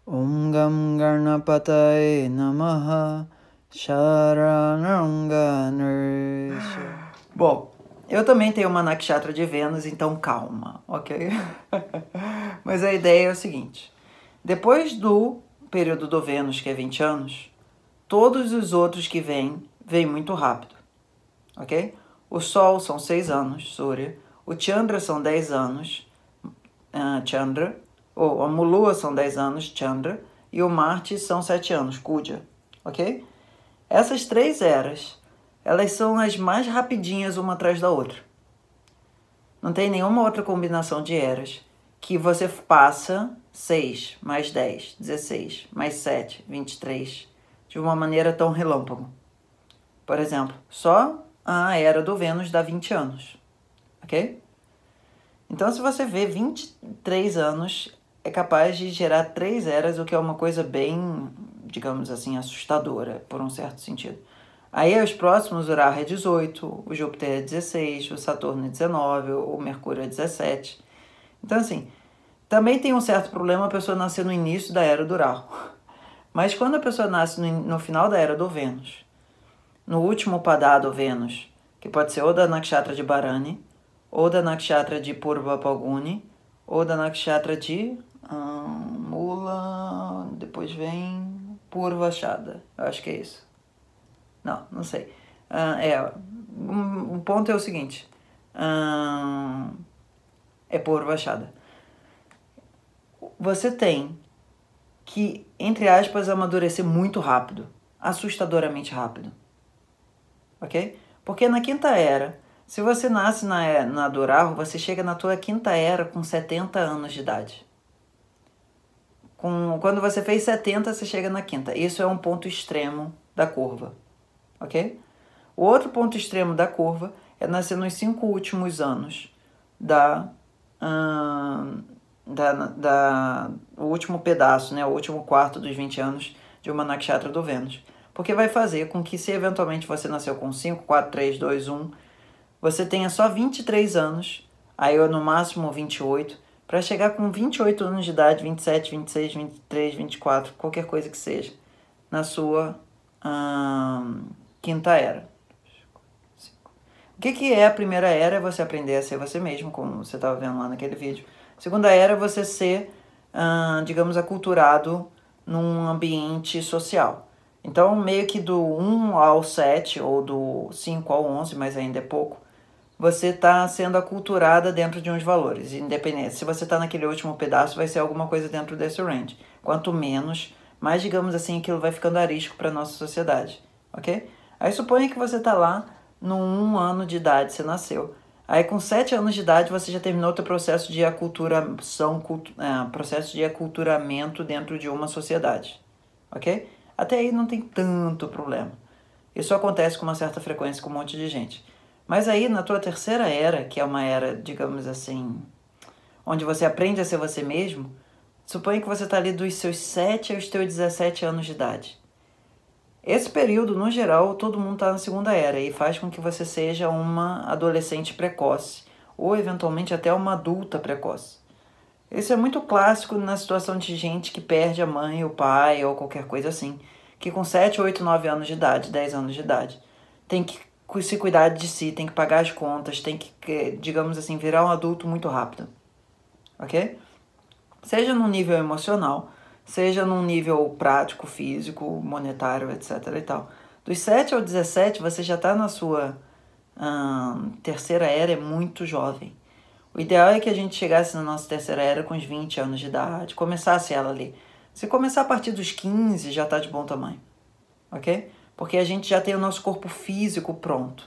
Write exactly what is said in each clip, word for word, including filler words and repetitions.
Om Gam Ganapataye Namaha Sharanam Ganesha. Bom, eu também tenho uma nakshatra de Vênus, então calma, ok? Mas a ideia é o seguinte: depois do período do Vênus, que é vinte anos, todos os outros que vêm, vêm muito rápido, ok? O Sol são seis anos, Surya. O Chandra são dez anos, uh, Chandra. Ou a Lua são dez anos, Chandra. E o Marte são sete anos, Kuja, ok? Essas três eras, elas são as mais rapidinhas uma atrás da outra. Não tem nenhuma outra combinação de eras que você passa seis mais dez, dezesseis, mais sete, vinte e três, de uma maneira tão relâmpago. Por exemplo, só a era do Vênus dá vinte anos, ok? Então, se você vê vinte e três anos, é capaz de gerar três eras, o que é uma coisa bem, digamos assim, assustadora, por um certo sentido. Aí, os próximos, o Rahu é dezoito, o Júpiter é dezesseis, o Saturno é dezenove, o Mercúrio é dezessete. Então, assim, também tem um certo problema a pessoa nascer no início da era do Rahu. Mas quando a pessoa nasce no, no final da era do Vênus, no último padá do Vênus, que pode ser ou da nakshatra de Bharani, ou da nakshatra de Purva Phalguni, ou da nakshatra de hum, Mula, depois vem Purvashada, eu acho que é isso. Não, não sei. Uh, é, um, um ponto é o seguinte, uh, é Purvashada. Você tem que, entre aspas, amadurecer muito rápido, assustadoramente rápido, ok? Porque na quinta era, se você nasce na, na do Rahu, você chega na tua quinta era com setenta anos de idade. Com, quando você fez setenta, você chega na quinta. Isso é um ponto extremo da curva, ok? O outro ponto extremo da curva é nascer nos cinco últimos anos da, hum, da, da o último pedaço, né? O último quarto dos vinte anos de uma nakshatra do Vênus. Porque vai fazer com que, se eventualmente você nasceu com cinco, quatro, três, dois, um, você tenha só vinte e três anos, aí ou no máximo vinte e oito, para chegar com vinte e oito anos de idade, vinte e sete, vinte e seis, vinte e três, vinte e quatro, qualquer coisa que seja, na sua hum, quinta era. O que, que é a primeira era? É você aprender a ser você mesmo, como você estava vendo lá naquele vídeo. A segunda era é você ser, hum, digamos, aculturado num ambiente social. Então, meio que do um ao sete, ou do cinco ao onze, mas ainda é pouco, você está sendo aculturada dentro de uns valores, independente. Se você está naquele último pedaço, vai ser alguma coisa dentro desse range. Quanto menos, mais, digamos assim, aquilo vai ficando arisco para a nossa sociedade, ok? Aí suponha que você está lá no um ano de idade, você nasceu. Aí com sete anos de idade você já terminou o seu processo de aculturação, cultu é, processo de aculturamento dentro de uma sociedade, ok? Até aí não tem tanto problema. Isso acontece com uma certa frequência com um monte de gente. Mas aí, na tua terceira era, que é uma era, digamos assim, onde você aprende a ser você mesmo, suponha que você está ali dos seus sete aos teus dezessete anos de idade. Esse período, no geral, todo mundo está na segunda era e faz com que você seja uma adolescente precoce, ou eventualmente até uma adulta precoce. Isso é muito clássico na situação de gente que perde a mãe, o pai ou qualquer coisa assim, que com sete, oito, nove anos de idade, dez anos de idade, tem que se cuidar de si, tem que pagar as contas, tem que, digamos assim, virar um adulto muito rápido, ok? Seja num nível emocional, seja num nível prático, físico, monetário, etc e tal. Dos sete ao dezessete, você já está na sua hum, terceira era, é muito jovem. O ideal é que a gente chegasse na nossa terceira era com uns vinte anos de idade, começasse ela ali. Se começar a partir dos quinze, já está de bom tamanho, ok? Porque a gente já tem o nosso corpo físico pronto,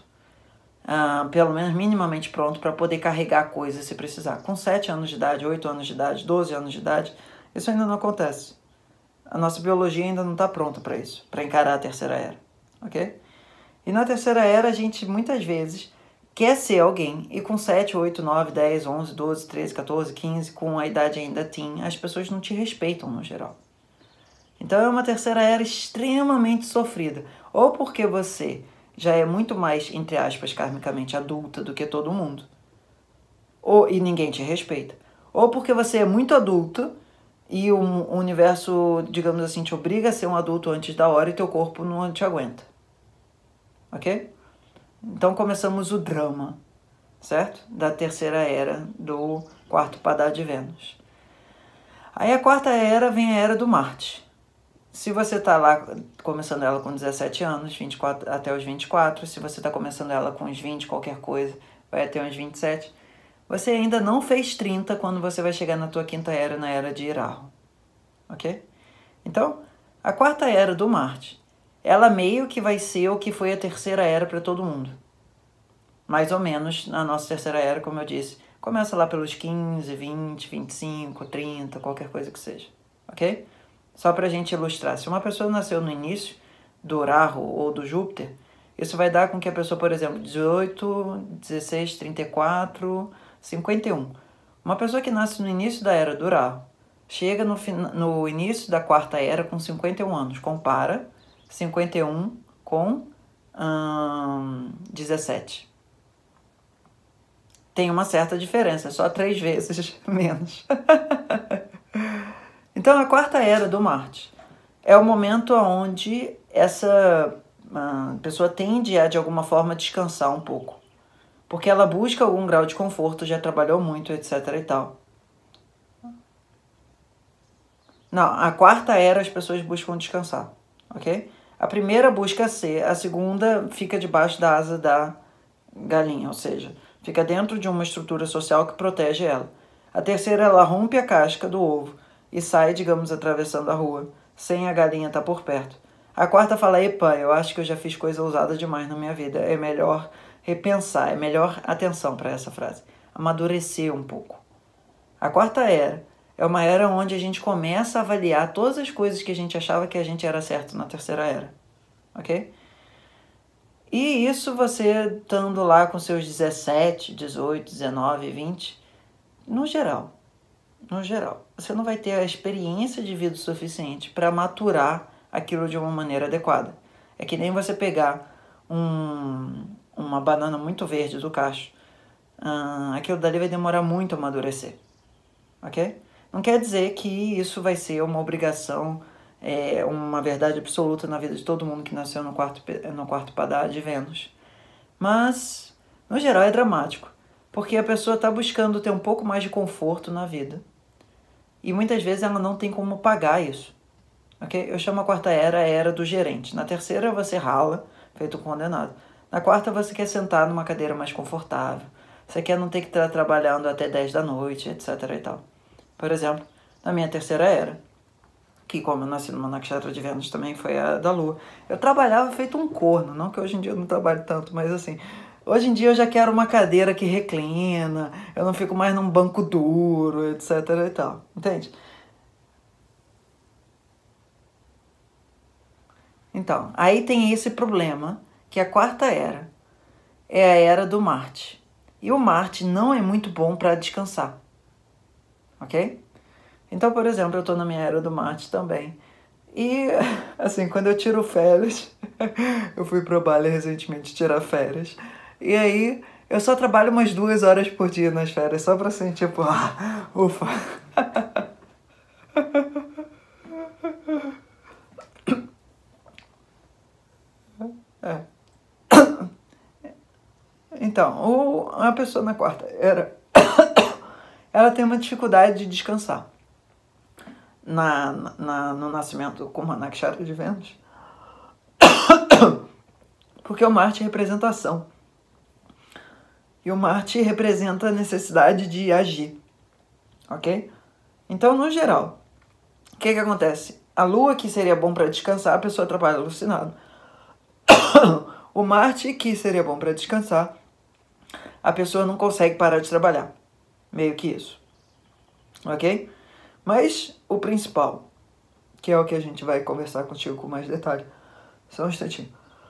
uh, pelo menos minimamente pronto para poder carregar coisas se precisar. Com sete anos de idade, oito anos de idade, doze anos de idade, isso ainda não acontece. A nossa biologia ainda não está pronta para isso, para encarar a terceira era, ok? E na terceira era a gente muitas vezes quer ser alguém e com sete, oito, nove, dez, onze, doze, treze, quatorze, quinze, com a idade ainda teen, as pessoas não te respeitam no geral. Então é uma terceira era extremamente sofrida. Ou porque você já é muito mais, entre aspas, karmicamente adulta do que todo mundo. Ou, e ninguém te respeita. Ou porque você é muito adulta e o universo, digamos assim, te obriga a ser um adulto antes da hora e teu corpo não te aguenta. Ok? Então começamos o drama, certo? Da terceira era do quarto Padá de Vênus. Aí a quarta era vem a era do Marte. Se você está lá começando ela com dezessete anos, vinte e quatro, até os vinte e quatro, se você está começando ela com uns vinte, qualquer coisa, vai até uns vinte e sete, você ainda não fez trinta quando você vai chegar na tua quinta era, na era de Irahu. Ok? Então, a quarta era do Marte, ela meio que vai ser o que foi a terceira era para todo mundo. Mais ou menos, na nossa terceira era, como eu disse, começa lá pelos quinze, vinte, vinte e cinco, trinta, qualquer coisa que seja. Ok? Só para a gente ilustrar. Se uma pessoa nasceu no início do Rahu ou do Júpiter, isso vai dar com que a pessoa, por exemplo, dezoito, dezesseis, trinta e quatro, cinquenta e um. Uma pessoa que nasce no início da era do Rahu, chega no, no início da quarta era com cinquenta e um anos. Compara cinquenta e um com hum, dezessete. Tem uma certa diferença, só três vezes menos. Então, a quarta era do Marte é o momento onde essa uh, pessoa tende a, de alguma forma, descansar um pouco. Porque ela busca algum grau de conforto, já trabalhou muito, etc e tal. Não, a quarta era as pessoas buscam descansar, ok? A primeira busca ser, a segunda fica debaixo da asa da galinha, ou seja, fica dentro de uma estrutura social que protege ela. A terceira, ela rompe a casca do ovo e sai, digamos, atravessando a rua, sem a galinha estar por perto. A quarta fala, epa, eu acho que eu já fiz coisa ousada demais na minha vida, é melhor repensar, é melhor atenção para essa frase, amadurecer um pouco. A quarta era é uma era onde a gente começa a avaliar todas as coisas que a gente achava que a gente era certo na terceira era, ok? E isso você estando lá com seus dezessete, dezoito, dezenove, vinte, no geral, no geral, você não vai ter a experiência de vida suficiente para maturar aquilo de uma maneira adequada. É que nem você pegar um, uma banana muito verde do cacho, hum, aquilo dali vai demorar muito a amadurecer, ok? Não quer dizer que isso vai ser uma obrigação, é, uma verdade absoluta na vida de todo mundo que nasceu no quarto, no quarto Padá de Vênus. Mas, no geral, é dramático, porque a pessoa está buscando ter um pouco mais de conforto na vida. E muitas vezes ela não tem como pagar isso. Okay? Eu chamo a quarta era a era do gerente. Na terceira você rala, feito um condenado. Na quarta você quer sentar numa cadeira mais confortável. Você quer não ter que estar trabalhando até dez da noite, etc e tal. Por exemplo, na minha terceira era, que como eu nasci numa nakshatra de Vênus também foi a da Lua, eu trabalhava feito um corno, não que hoje em dia eu não trabalho tanto, mas assim, hoje em dia eu já quero uma cadeira que reclina, eu não fico mais num banco duro, etc e tal, entende? Então, aí tem esse problema, que a quarta era é a era do Marte. E o Marte não é muito bom para descansar. Ok? Então, por exemplo, eu estou na minha era do Marte também. E, assim, quando eu tiro férias, eu fui pro Bali recentemente tirar férias. E aí, eu só trabalho umas duas horas por dia nas férias, só pra assim, tipo, ah, ufa. É. Então, o, a pessoa na quarta era, ela tem uma dificuldade de descansar. Na, na, no nascimento com uma nakshatra de Vênus, porque o Marte é representação. E o Marte representa a necessidade de agir. Ok? Então, no geral, o que que acontece? A Lua, que seria bom para descansar, a pessoa trabalha alucinado. O Marte, que seria bom para descansar, a pessoa não consegue parar de trabalhar. Meio que isso. Ok? Mas o principal, que é o que a gente vai conversar contigo com mais detalhe, só um instantinho,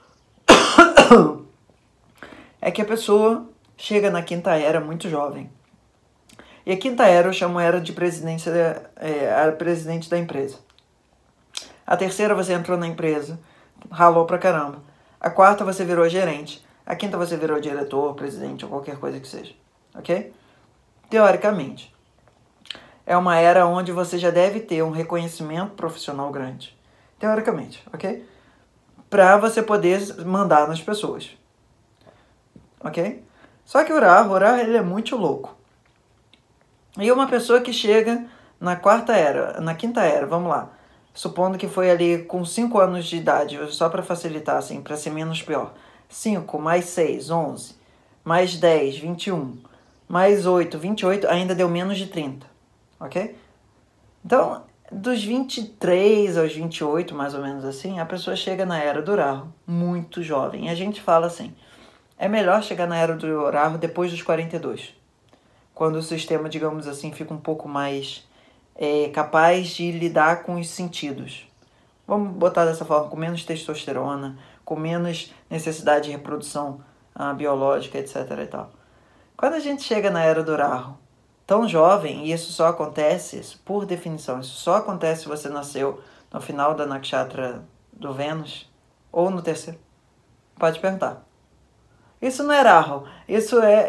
é que a pessoa chega na quinta era muito jovem. E a quinta era eu chamo era de presidência, é, a presidente da empresa. A terceira você entrou na empresa, ralou pra caramba. A quarta você virou gerente. A quinta você virou diretor, presidente ou qualquer coisa que seja. Ok? Teoricamente. é uma era onde você já deve ter um reconhecimento profissional grande, teoricamente, ok? Para você poder mandar nas pessoas, ok? Só que o Rahu, o Rahu ele é muito louco. E uma pessoa que chega na quarta era, na quinta era, vamos lá, supondo que foi ali com cinco anos de idade, só para facilitar, assim, para ser menos pior. cinco mais seis, onze, mais dez, vinte e um, mais oito, vinte e oito, ainda deu menos de trinta, ok? Então, dos vinte e três aos vinte e oito, mais ou menos assim, a pessoa chega na era do Rahu, muito jovem. E a gente fala assim, é melhor chegar na era do Rahu depois dos quarenta e dois, quando o sistema, digamos assim, fica um pouco mais é, capaz de lidar com os sentidos. Vamos botar dessa forma, com menos testosterona, com menos necessidade de reprodução ah, biológica, etc e tal. Quando a gente chega na era do Rahu, tão jovem, e isso só acontece, isso, por definição, isso só acontece se você nasceu no final da nakshatra do Vênus ou no terceiro. Pode perguntar. Isso não é Rahu, isso é...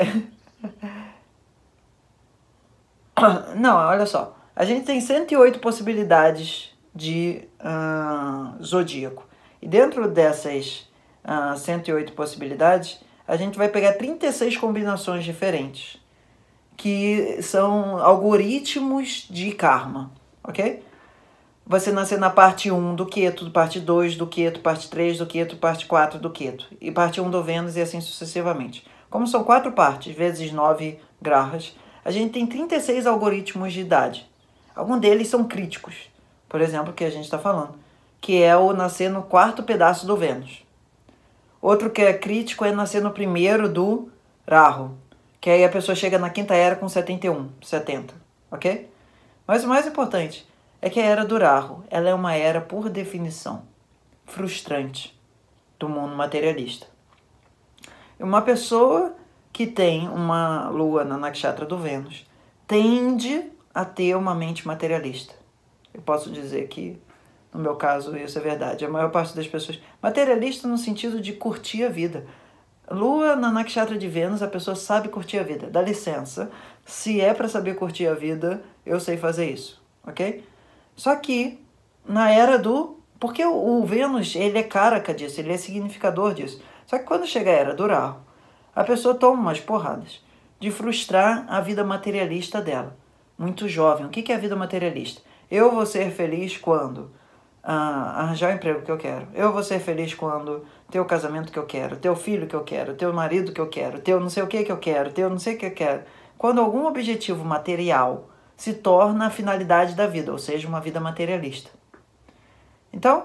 Não, olha só. A gente tem cento e oito possibilidades de uh, zodíaco. E dentro dessas uh, cento e oito possibilidades, a gente vai pegar trinta e seis combinações diferentes, que são algoritmos de karma, ok? Você nascer na parte um do Ketu, parte dois do Ketu, parte três do Ketu, parte quatro do Ketu, e parte um do Vênus e assim sucessivamente. Como são quatro partes, vezes nove grahas, a gente tem trinta e seis algoritmos de idade. Alguns deles são críticos, por exemplo, que a gente está falando, que é o nascer no quarto pedaço do Vênus. Outro que é crítico é nascer no primeiro do Rahu, que aí a pessoa chega na quinta era com setenta e um, setenta, ok? Mas o mais importante é que a era do Rahu, ela é uma era, por definição, frustrante do mundo materialista. Uma pessoa que tem uma lua na nakshatra do Vênus tende a ter uma mente materialista. Eu posso dizer que, no meu caso, isso é verdade. A maior parte das pessoas... Materialista no sentido de curtir a vida. Lua na nakshatra de Vênus, a pessoa sabe curtir a vida. Dá licença. Se é para saber curtir a vida, eu sei fazer isso. Ok? Só que, na era do... Porque o, o Vênus, ele é karaka disso, ele é significador disso. Só que quando chega a era do Rahu, a pessoa toma umas porradas de frustrar a vida materialista dela. Muito jovem. O que é a vida materialista? Eu vou ser feliz quando ah, arranjar o emprego que eu quero. Eu vou ser feliz quando ter o casamento que eu quero, ter o filho que eu quero, ter o marido que eu quero, ter o não sei o que que eu quero, ter o não sei o que eu quero. Quando algum objetivo material se torna a finalidade da vida, ou seja, uma vida materialista. Então,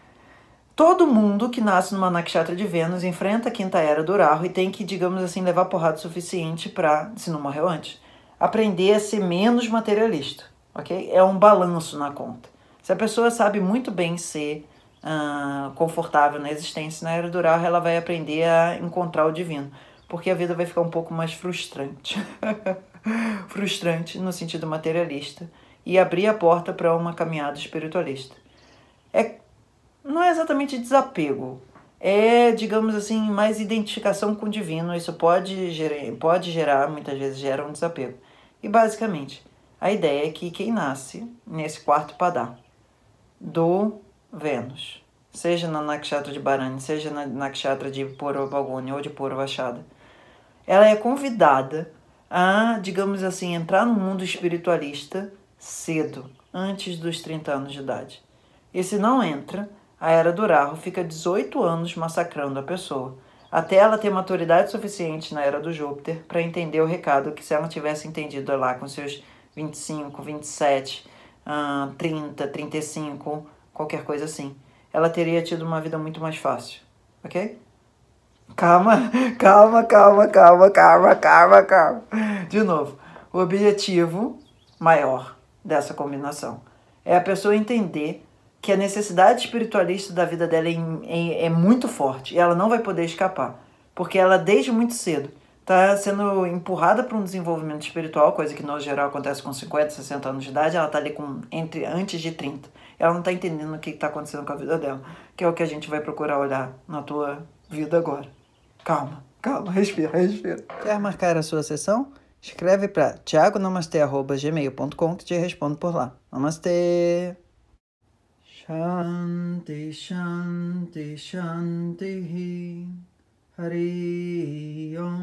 todo mundo que nasce numa nakshatra de Vênus enfrenta a quinta era do Rahu e tem que, digamos assim, levar porrada suficiente para, se não morreu antes, aprender a ser menos materialista, ok? É um balanço na conta. Se a pessoa sabe muito bem ser uh, confortável na existência na era do Rahu, ela vai aprender a encontrar o divino, porque a vida vai ficar um pouco mais frustrante. Frustrante no sentido materialista e abrir a porta para uma caminhada espiritualista. É Não é exatamente desapego, é, digamos assim, mais identificação com o divino. Isso pode gerar, pode gerar, muitas vezes gera um desapego. E basicamente, a ideia é que quem nasce nesse quarto padá do Vênus, seja na nakshatra de Bharani, seja na nakshatra de Purva Phalguni ou de Purva Ashada, ela é convidada a, digamos assim, entrar no mundo espiritualista cedo, antes dos trinta anos de idade. E se não entra, a era do Rahu fica dezoito anos massacrando a pessoa, até ela ter maturidade suficiente na era do Júpiter para entender o recado, que se ela tivesse entendido lá com seus vinte e cinco, vinte e sete, trinta, trinta e cinco, qualquer coisa assim, ela teria tido uma vida muito mais fácil, ok? Calma, calma, calma, calma, calma, calma, calma. De novo, o objetivo maior dessa combinação é a pessoa entender que a necessidade espiritualista da vida dela é, é, é muito forte e ela não vai poder escapar, porque ela desde muito cedo está sendo empurrada para um desenvolvimento espiritual, coisa que no geral acontece com cinquenta, sessenta anos de idade. Ela está ali com, entre, antes de trinta. Ela não está entendendo o que está acontecendo com a vida dela, que é o que a gente vai procurar olhar na tua vida agora. Calma, calma, respira, respira. Quer marcar a sua sessão? Escreve para thiago namastê arroba gmail ponto com que te respondo por lá. Namastê! Shanti, Shanti, Shanti, Hari Om.